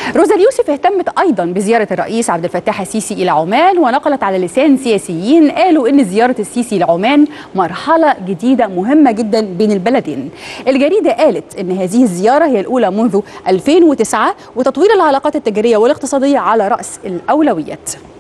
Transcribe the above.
روزا اليوسف اهتمت أيضا بزيارة الرئيس عبد الفتاح السيسي إلى عمان، ونقلت على لسان سياسيين قالوا إن زيارة السيسي لعمان مرحلة جديدة مهمة جدا بين البلدين. الجريدة قالت إن هذه الزيارة هي الأولى منذ 2009، وتطوير العلاقات التجارية والاقتصادية على رأس الأولويات.